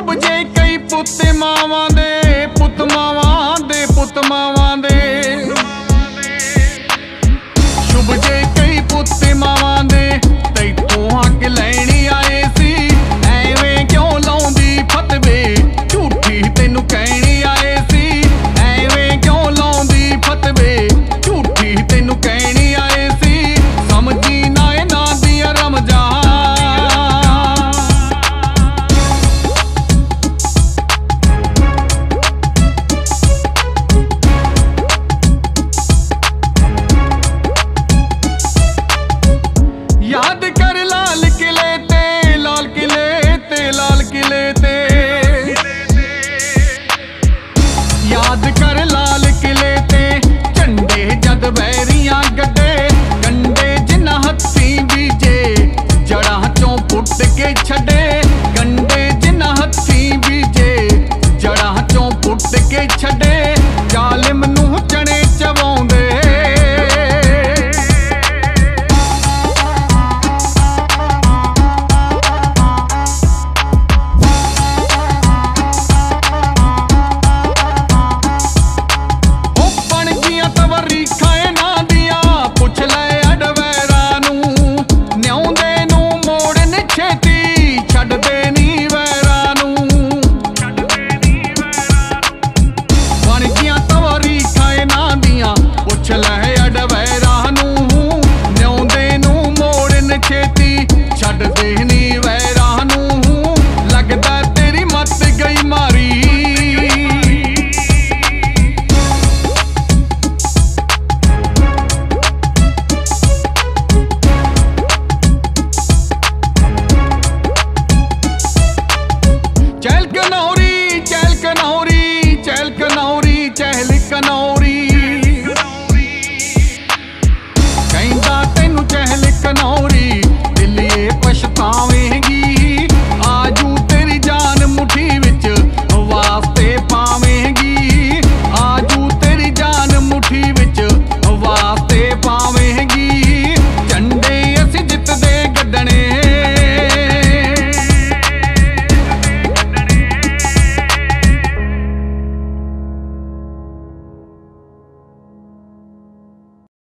शुभ जे कई पुत मावां दे पुत मावां दे पुत मावां दे शुभ जे कई पुत मावां दे तैथों हक लैणी आए सी एवें क्यों लाउंदी फतवे झूठी तैनू कहणी आए सी एवें क्यों लाउंदी फतवे झूठी तैनू कहणी आए सी समझी ना इन्हां दी रमजां याद कर लाल किले ते लाल किले ते लाल किले